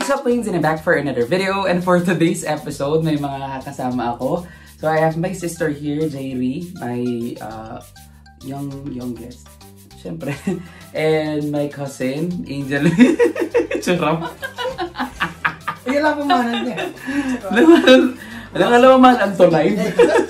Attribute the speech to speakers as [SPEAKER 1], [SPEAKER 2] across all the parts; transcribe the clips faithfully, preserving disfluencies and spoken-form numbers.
[SPEAKER 1] What's up, Queens? And I'm back for another video. And for today's episode, may mga kasama ako. So I have my sister here, Jaylee, my uh, young youngest. Siyempre. And my cousin, Angel. Churam.
[SPEAKER 2] Ayun lang pumanan niya.
[SPEAKER 1] Alam nga naman ang tunay.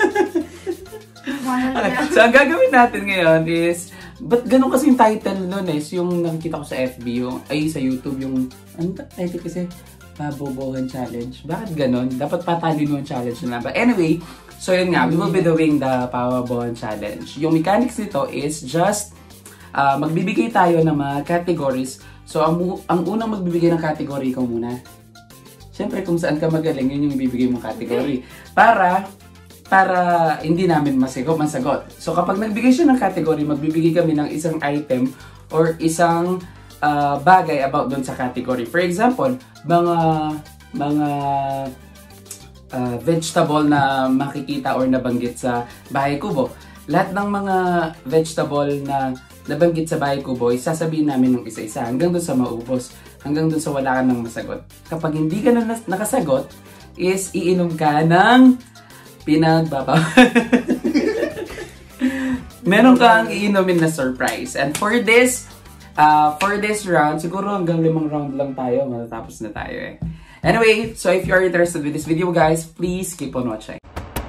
[SPEAKER 1] So ang gagawin natin ngayon is, ba't ganun kasi yung title nun eh? Yung nakikita ko sa F B, yung, ay sa YouTube, yung, ano ba title kasi? Pabobohan Challenge. Bakit ganun? Dapat patalinuhan challenge na lang. But anyway, so yun nga, we will be doing the Pabobohan Challenge. Yung mechanics nito is just, uh, magbibigay tayo ng mga categories. So ang, ang unang magbibigay ng category ko muna. Siyempre kung saan ka magaling, yun yung ibibigay mong category. Para, para hindi namin masagot, masagot. So kapag nagbigay siya ng category, magbibigay kami ng isang item or isang uh, bagay about doon sa category. For example, mga mga uh, vegetable na makikita or nabanggit sa Bahay Kubo. Lahat ng mga vegetable na nabanggit sa Bahay Kubo, isasabihin namin ng isa-isa hanggang doon sa maubos, hanggang doon sa wala ka nang masagot. Kapag hindi ka na nakasagot, is iinom ka ng pinagbaba. Meron kang iinumin na surprise. And for this, uh, for this round, siguro hanggang limang round lang tayo, matatapos na tayo eh. Anyway, so if you are interested with this video guys, please keep on watching.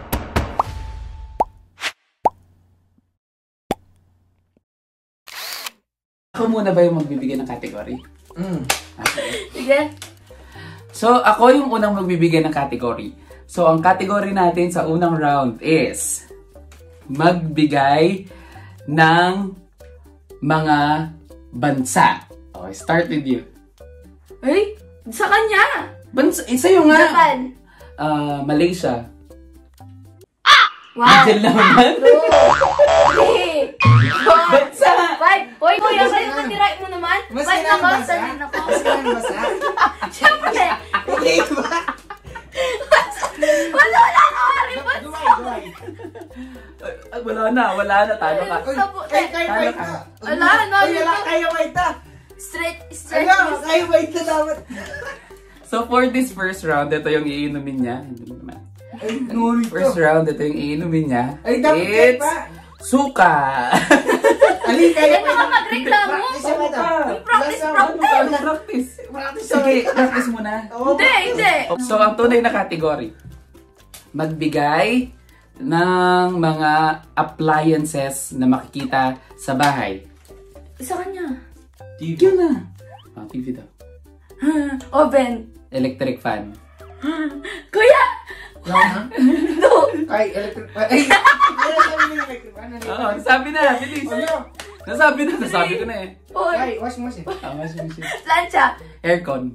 [SPEAKER 1] Ako muna ba yung magbibigay ng category?
[SPEAKER 2] Mm.
[SPEAKER 1] Okay.
[SPEAKER 3] Sige.
[SPEAKER 1] So, ako yung unang magbibigay ng category. So, ang category natin sa unang round is magbigay ng mga bansa. Okay, start with you.
[SPEAKER 3] Ay, sa kanya.
[SPEAKER 1] Bansa, isa yung nga.
[SPEAKER 3] Japan.
[SPEAKER 1] Uh, Malaysia.
[SPEAKER 3] Wow.
[SPEAKER 1] Angel naman.
[SPEAKER 3] Two. Three. Four.
[SPEAKER 1] Bansa.
[SPEAKER 3] Five. Hoy, kuya, kayo patiray mo naman.
[SPEAKER 2] Mas
[SPEAKER 3] Five na
[SPEAKER 2] kailangan
[SPEAKER 3] ko,
[SPEAKER 2] bansa?
[SPEAKER 3] seven na ko.
[SPEAKER 2] Mas kailangan bansa?
[SPEAKER 3] Siyempre.
[SPEAKER 2] Hindi ba?
[SPEAKER 3] Wala, wala ka, Haribot.
[SPEAKER 2] Duway, duway.
[SPEAKER 1] Ay, wala na, wala na. Talo ka.
[SPEAKER 2] Uy, ay, kayo
[SPEAKER 1] Talo
[SPEAKER 2] wait
[SPEAKER 1] ka.
[SPEAKER 2] na.
[SPEAKER 3] Wala, no,
[SPEAKER 2] Ay, wala,
[SPEAKER 3] dito.
[SPEAKER 2] kayo wait na.
[SPEAKER 3] Straight, straight.
[SPEAKER 2] Ano, kayo wait na dapat.
[SPEAKER 1] So, for this first round, ito yung iinumin niya. Hindi mo naman.
[SPEAKER 2] Ay, ngunit
[SPEAKER 1] First
[SPEAKER 2] to.
[SPEAKER 1] round, ito yung iinumin niya.
[SPEAKER 2] Ay, dapat kayo
[SPEAKER 1] It's
[SPEAKER 2] pa.
[SPEAKER 1] suka.
[SPEAKER 2] Ali, kayo
[SPEAKER 3] Yan ka magreklamo.
[SPEAKER 2] Practice ako ito.
[SPEAKER 3] Yung practice,
[SPEAKER 2] Last
[SPEAKER 1] Ano
[SPEAKER 3] practice.
[SPEAKER 1] ka? Practice.
[SPEAKER 2] Practice
[SPEAKER 1] Sige, practice muna.
[SPEAKER 3] Hindi, hindi.
[SPEAKER 1] So, ang tunay na category, magbigay ng mga appliances na makikita sa bahay.
[SPEAKER 3] Sa kanya.
[SPEAKER 1] T V na. Ah, T V daw.
[SPEAKER 3] Oven.
[SPEAKER 1] Electric fan.
[SPEAKER 3] Kuya.
[SPEAKER 2] Lang, ha?
[SPEAKER 3] No.
[SPEAKER 2] Ay, electric... Ay, ano sabi niyo electric fan? Ano?
[SPEAKER 1] Oo, nasabi na. Bilis.
[SPEAKER 2] Ano?
[SPEAKER 1] Nasabi na. Nasabi ko na eh.
[SPEAKER 3] Hoy.
[SPEAKER 2] Ay, washing machine.
[SPEAKER 1] Ah, washing machine.
[SPEAKER 3] Plancha.
[SPEAKER 1] Aircon.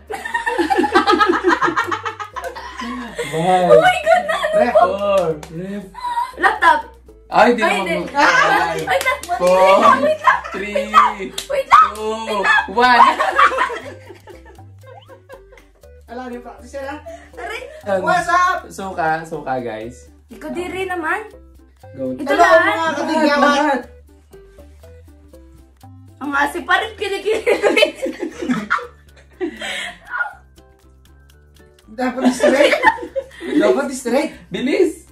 [SPEAKER 3] Oh my God, na.
[SPEAKER 2] Ref.
[SPEAKER 1] Four. Ref.
[SPEAKER 3] Laptop.
[SPEAKER 1] Ay, di
[SPEAKER 3] Ay,
[SPEAKER 1] naman
[SPEAKER 3] hindi.
[SPEAKER 1] mo.
[SPEAKER 3] Ah, Wait lang.
[SPEAKER 1] Four.
[SPEAKER 3] Wait lang, wait lang.
[SPEAKER 1] Three.
[SPEAKER 3] Wait lang.
[SPEAKER 1] Two. One.
[SPEAKER 2] Alam niyo, practice yan, ha?
[SPEAKER 3] Aray.
[SPEAKER 2] What's up?
[SPEAKER 1] Suka. Suka, guys.
[SPEAKER 3] Ikaw diri naman.
[SPEAKER 1] Go.
[SPEAKER 3] Ito
[SPEAKER 2] Hello,
[SPEAKER 3] lahat.
[SPEAKER 2] mga katigyawan.
[SPEAKER 3] Ang asip pa rin kinikilig.
[SPEAKER 2] Dapat straight. Dapat straight.
[SPEAKER 1] Bilis.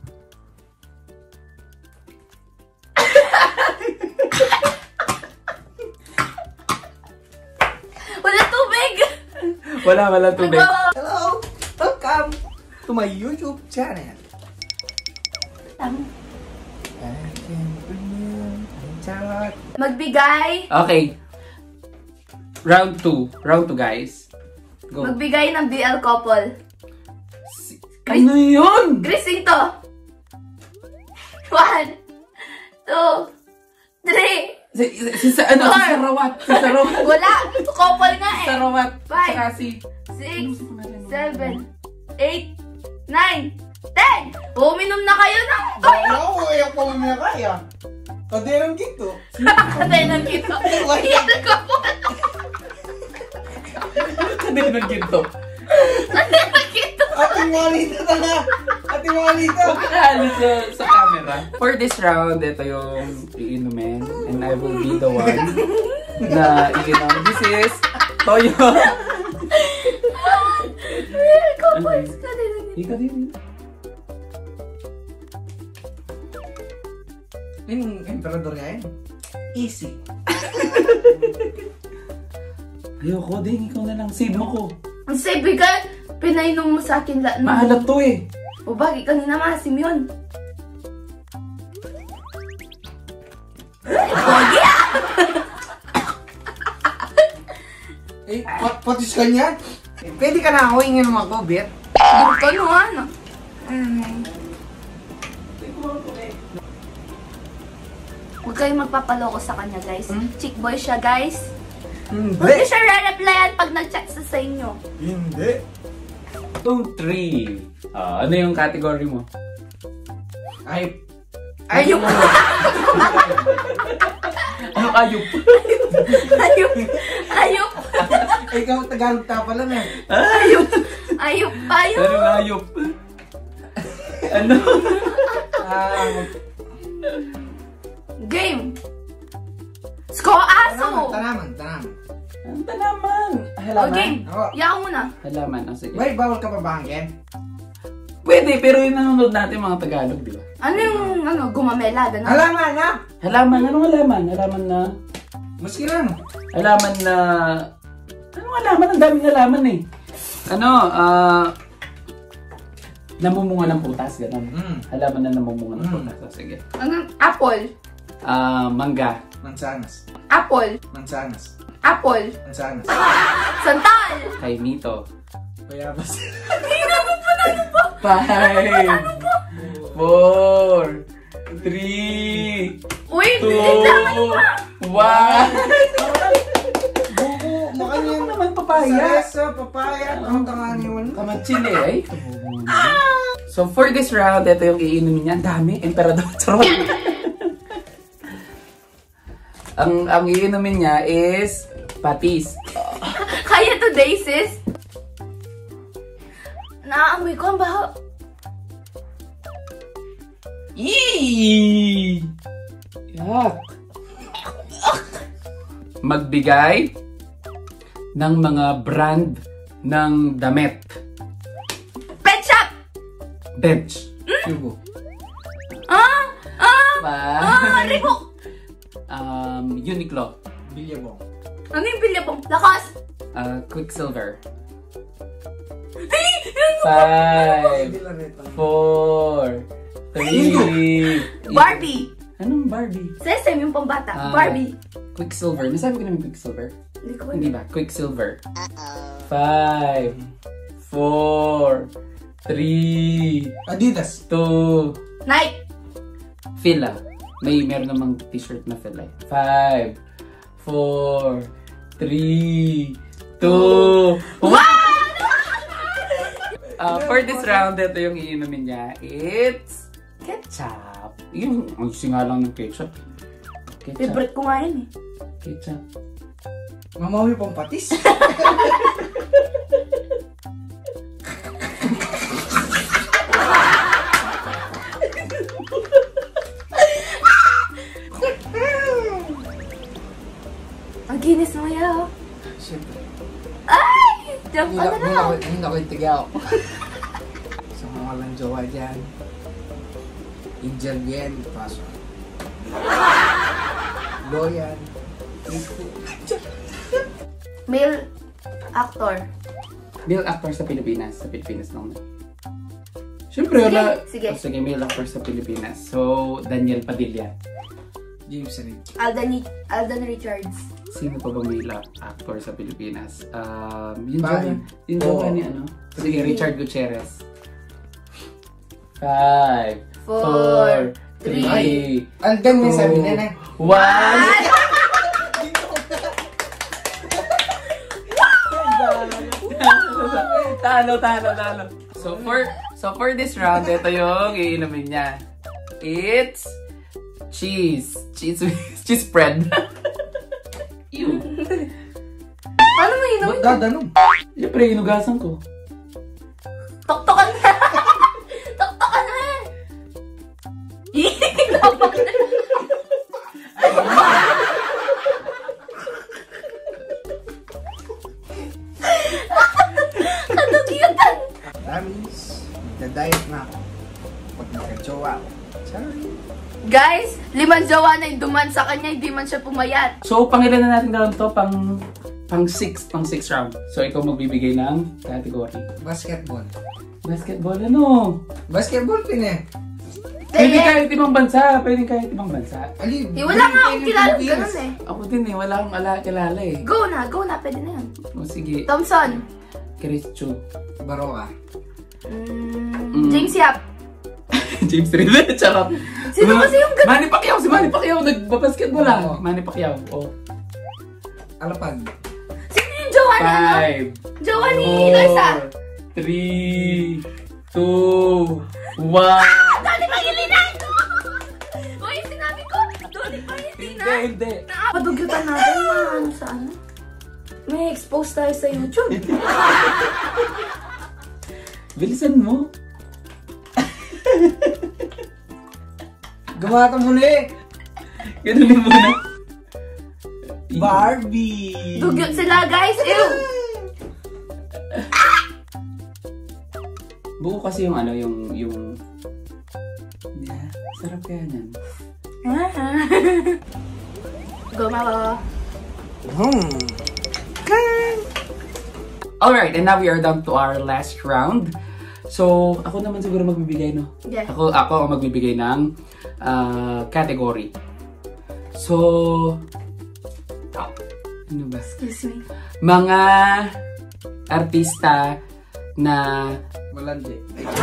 [SPEAKER 3] Wala tubig.
[SPEAKER 1] Wala, wala tubig.
[SPEAKER 3] Nagbawa-
[SPEAKER 2] Hello. Welcome to my YouTube channel.
[SPEAKER 3] Tama.
[SPEAKER 2] I can bring you a chat.
[SPEAKER 3] Magbigay.
[SPEAKER 1] Okay. Round two. Round two, guys. Go.
[SPEAKER 3] Magbigay ng B L couple.
[SPEAKER 1] Ano yun?
[SPEAKER 3] Grising to. One. Two. Three.
[SPEAKER 1] Si, si, si, sa, ano, si
[SPEAKER 3] Four.
[SPEAKER 1] Sarawat. Si Sarawat.
[SPEAKER 3] Wala. Couple nga
[SPEAKER 1] Si
[SPEAKER 3] eh.
[SPEAKER 1] Sarawat.
[SPEAKER 3] Five.
[SPEAKER 1] Saka si...
[SPEAKER 3] Six. Seven. Eight. Nine. Ten. Uminom na kayo ng
[SPEAKER 2] Wala ko, ayaw pa mo na kaya. Kaderang kito.
[SPEAKER 3] Katay ng kito. Iyan couple.
[SPEAKER 1] Hindi nang ginto.
[SPEAKER 3] Katay ng kito.
[SPEAKER 2] Ating mga lita na. Ating mga lita.
[SPEAKER 1] Huwag ka sa, sa camera. For this round, ito yung iinumin. And I will be the one na iinom. This is Toyo.
[SPEAKER 3] points ka din.
[SPEAKER 1] Ikaw din.
[SPEAKER 2] Yung emperador niya yun. Easy.
[SPEAKER 1] Ayoko din, ikaw na lang. Save mo ko.
[SPEAKER 3] Ang sabi ka, pinainom mo sa akin lahat.
[SPEAKER 1] Maalat to eh.
[SPEAKER 3] O bakit kanina maasim yun? Pogi ah!
[SPEAKER 2] Eh, pat patis ka niyan. Eh, pwede ka na awingin mo ako, Bet.
[SPEAKER 3] Dito no ano? Mm. Huwag kayong magpapaloko sa kanya, guys.
[SPEAKER 2] Hmm?
[SPEAKER 3] Chick boy siya, guys.
[SPEAKER 2] Hindi.
[SPEAKER 3] Huwag niyo siya re-replyan pag nag-chat sa sa inyo.
[SPEAKER 2] Hindi.
[SPEAKER 1] Two, three. Ah, ano yung category mo?
[SPEAKER 2] Ay,
[SPEAKER 3] Ayup!
[SPEAKER 1] Ano ayup?
[SPEAKER 3] Ayup! Ayup!
[SPEAKER 2] ikaw Tagalog ta pala na.
[SPEAKER 3] Ayup! Ayup! Ayup!
[SPEAKER 1] Ano ayup? Ano?
[SPEAKER 2] Ah,
[SPEAKER 3] Game! Sko aso!
[SPEAKER 2] tanaman, tanaman.
[SPEAKER 1] Ang tanaman.
[SPEAKER 3] O
[SPEAKER 1] Halaman?
[SPEAKER 3] game!
[SPEAKER 2] Oo.
[SPEAKER 3] Yaw muna.
[SPEAKER 1] Halaman. Oh, sige.
[SPEAKER 2] May bawal ka pa ba angkin?
[SPEAKER 1] Pwede, pero yung nanonood natin mga Tagalog, di ba?
[SPEAKER 3] Ano yung ano, gumamela? Gano'n?
[SPEAKER 2] Halaman na!
[SPEAKER 1] Halaman. Anong halaman? Halaman na...
[SPEAKER 2] Maski lang.
[SPEAKER 1] Halaman na... Anong halaman? Ang daming halaman eh. Ano, ah... namumunga ng putas, gano'n.
[SPEAKER 2] Mm.
[SPEAKER 1] Halaman na namumunga ng
[SPEAKER 2] Mm.
[SPEAKER 1] putas. Oh, sige.
[SPEAKER 3] Ano? Apple.
[SPEAKER 1] Ah, mangga.
[SPEAKER 2] Mansanas.
[SPEAKER 3] Apple.
[SPEAKER 2] Mansanas.
[SPEAKER 3] Apple.
[SPEAKER 2] Mansanas.
[SPEAKER 3] Santal.
[SPEAKER 1] Kainito.
[SPEAKER 2] Bayabas.
[SPEAKER 1] Five. Four. Three.
[SPEAKER 3] Uy,
[SPEAKER 1] Two.
[SPEAKER 3] tama pa.
[SPEAKER 1] One.
[SPEAKER 2] Buko, makanya
[SPEAKER 1] Ano naman papaya?
[SPEAKER 2] Saresa, papaya, ang tanganiwan.
[SPEAKER 1] Kamatsin eh, ay. So for this round, ito yung iinumin niya. Ang dami. Emperador. Charot. ang ang iinumin niya is patis.
[SPEAKER 3] Kaya today, sis. Naaamoy ko ang baho.
[SPEAKER 1] Yee! Yak! Magbigay ng mga brand ng damit.
[SPEAKER 3] Pet shop.
[SPEAKER 1] Bench.
[SPEAKER 2] Yugo.
[SPEAKER 3] Ah! Ah!
[SPEAKER 1] Pa.
[SPEAKER 3] Ah! Reebok.
[SPEAKER 1] um, Uniqlo.
[SPEAKER 2] Bilyabong.
[SPEAKER 3] Ano yung bilyabong? Lakas.
[SPEAKER 1] Uh, Quicksilver.
[SPEAKER 3] Ay! Yun!
[SPEAKER 1] Five.
[SPEAKER 2] Hindi lang ito.
[SPEAKER 1] Four. Three.
[SPEAKER 3] Barbie.
[SPEAKER 1] Anong Barbie?
[SPEAKER 3] Sesame yung pambata.
[SPEAKER 1] Ah.
[SPEAKER 3] Barbie.
[SPEAKER 1] Quicksilver. Nasabi ko naman Quicksilver.
[SPEAKER 3] Hindi ko
[SPEAKER 1] Hindi ba? Quicksilver. Five. Four. Three.
[SPEAKER 2] Adidas.
[SPEAKER 1] Two.
[SPEAKER 3] Nike.
[SPEAKER 1] Fila. May meron namang t-shirt na Fila. Five. Four. Three. Two. One! Uh, for this round, ito yung iinumin niya. It's ketchup. Yung, ang singa lang ng ketchup. Ketchup.
[SPEAKER 3] Favorite ko nga yun eh.
[SPEAKER 1] Ketchup.
[SPEAKER 2] Mamawi pang patis.
[SPEAKER 3] Ang ginis mo yaw.
[SPEAKER 2] Siyempre.
[SPEAKER 3] Ay! Jump
[SPEAKER 2] Hindi
[SPEAKER 3] ka
[SPEAKER 2] na
[SPEAKER 3] na lang.
[SPEAKER 2] hindi na ko itigaw. Sa mga walang jowa dyan. Angel Bien, paso. Loyan.
[SPEAKER 3] Male actor.
[SPEAKER 1] Male actor sa Pilipinas. Sa Pilipinas lang. Siyempre,
[SPEAKER 3] Sige,
[SPEAKER 1] wala.
[SPEAKER 3] sige.
[SPEAKER 1] Oh, sige, male actor sa Pilipinas. So, Daniel Padilla.
[SPEAKER 2] James Reed.
[SPEAKER 3] Alden, Alden Richards.
[SPEAKER 1] Sino pa bang male actor sa Pilipinas? Um, yung
[SPEAKER 2] Five.
[SPEAKER 1] jowa, yung jowa
[SPEAKER 2] Four.
[SPEAKER 1] ni ano? Sige, Richard Gutierrez. Five.
[SPEAKER 3] Four.
[SPEAKER 1] Four.
[SPEAKER 3] Three.
[SPEAKER 1] Three.
[SPEAKER 2] Alden may
[SPEAKER 1] two,
[SPEAKER 2] sabi na na.
[SPEAKER 1] One. Talo, talo, talo. So for so for this round, ito yung iinumin niya. It's cheese. Cheese cheese spread. Ew.
[SPEAKER 3] Paano mo yun?
[SPEAKER 2] Ba't gadanong?
[SPEAKER 1] Siyempre, inugasan ko.
[SPEAKER 3] Toktokan na! Toktokan na eh! Kinapag na. Kadugyutan!
[SPEAKER 2] Promise, magda-diet na ako. Pag nagka-jowa ako. Sorry.
[SPEAKER 3] Guys, limang jowa na yung duman sa kanya, hindi man siya pumayat.
[SPEAKER 1] So, pangilan na natin round to? Pang, pang six, pang six round. So, ikaw magbibigay ng category.
[SPEAKER 2] Basketball.
[SPEAKER 1] Basketball, ano?
[SPEAKER 2] Basketball pin eh.
[SPEAKER 1] Pwede kahit ibang bansa. Pwede kahit ibang bansa.
[SPEAKER 2] Ali,
[SPEAKER 3] Eh, wala nga akong kilala ganun eh.
[SPEAKER 1] Ako din eh. Wala akong ala kilala eh.
[SPEAKER 3] Go na, go na, pwede na yun.
[SPEAKER 1] O sige.
[SPEAKER 3] Thompson.
[SPEAKER 1] Chris Chu.
[SPEAKER 2] Baroka.
[SPEAKER 3] Mm, James Yap.
[SPEAKER 1] James Reed. Charot.
[SPEAKER 3] Sino kasi yung ganun?
[SPEAKER 1] Manny Pacquiao. Si Manny Pacquiao. Nagbabasketball lang.
[SPEAKER 2] Oo.
[SPEAKER 1] Manny Pacquiao. Oh.
[SPEAKER 2] Alapag.
[SPEAKER 3] Sino yung jowa na ano?
[SPEAKER 1] Five.
[SPEAKER 3] Jowa ni Loisa.
[SPEAKER 1] Three. Two. One.
[SPEAKER 3] Dali pa gilinan! Uy, sinabi ko! Dali pa
[SPEAKER 1] Hindi,
[SPEAKER 3] gilinan!
[SPEAKER 1] hindi.
[SPEAKER 3] Padugyutan natin mga ano sa ano. May expose tayo sa YouTube.
[SPEAKER 1] Bilisan mo.
[SPEAKER 2] Gawa ka muli!
[SPEAKER 1] Ganunin mo na.
[SPEAKER 2] Barbie!
[SPEAKER 3] Dugyot sila guys! Ew!
[SPEAKER 1] Buo kasi yung ano, yung, yung... Yeah, sarap kaya yan.
[SPEAKER 3] Go, Mama.
[SPEAKER 2] Hmm.
[SPEAKER 1] Alright, and now we are down to our last round. So, ako naman siguro magbibigay, no?
[SPEAKER 3] Yeah.
[SPEAKER 1] Ako, ako ang magbibigay ng uh, category. So, ano ba?
[SPEAKER 3] Excuse me.
[SPEAKER 1] Mga artista na...
[SPEAKER 2] Malandi.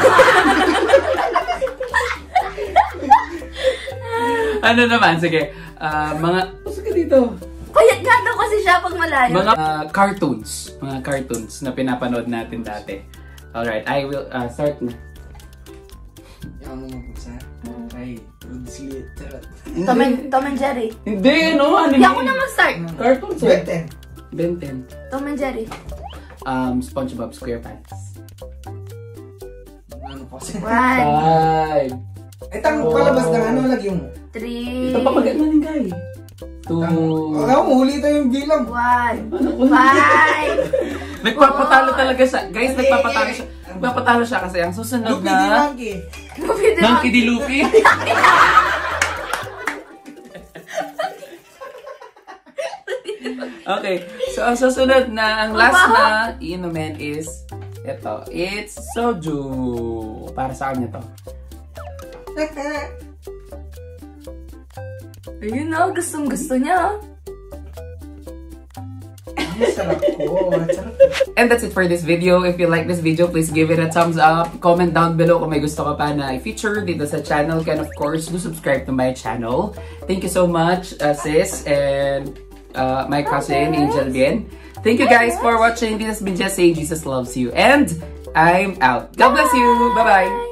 [SPEAKER 1] Ano naman, sige. Uh, mga... Sige dito.
[SPEAKER 3] Payat nga daw kasi siya pag malayo.
[SPEAKER 1] Mga uh, cartoons. Mga cartoons na pinapanood natin dati. Alright, I will uh, start na.
[SPEAKER 2] Yung ano mo sa? Ay, Rod Slit.
[SPEAKER 3] Tom and, Tom and Jerry.
[SPEAKER 1] Hindi, no? Anime.
[SPEAKER 3] Hindi ako na mag-start.
[SPEAKER 1] Cartoons eh.
[SPEAKER 2] Benten.
[SPEAKER 1] Ben ten.
[SPEAKER 3] Tom and Jerry.
[SPEAKER 1] Um, SpongeBob SquarePants.
[SPEAKER 2] Ano kasi?
[SPEAKER 3] One,
[SPEAKER 1] Five.
[SPEAKER 2] Ay, tang palabas ng ano lagi mo.
[SPEAKER 3] three,
[SPEAKER 1] Ito pa pag ano yung guy. Two.
[SPEAKER 2] Oh, ako, huli tayo yung bilang.
[SPEAKER 3] one,
[SPEAKER 1] Ano?
[SPEAKER 3] five.
[SPEAKER 1] Nagpapatalo talaga siya. Guys, nagpapatalo siya. Nagpapatalo siya kasi ang susunod
[SPEAKER 2] Lupi di
[SPEAKER 1] na...
[SPEAKER 2] monkey.
[SPEAKER 3] Lupi di
[SPEAKER 1] Monkey D. Luffy. Okay, so ang susunod na, ang last na inumin is ito. It's soju. Para sa kanya to.
[SPEAKER 3] Ayun na, gustong gusto niya.
[SPEAKER 2] Ang sarap ko. Ang sarap.
[SPEAKER 1] And that's it for this video. If you like this video, please give it a thumbs up. Comment down below kung may gusto ka pa na i-feature dito sa channel. And of course, do subscribe to my channel. Thank you so much, uh, sis, and uh, my cousin, Angel Bien. Thank you guys for watching. This has been Just Say Jesus Loves You. And I'm out. God bless you. Bye-bye.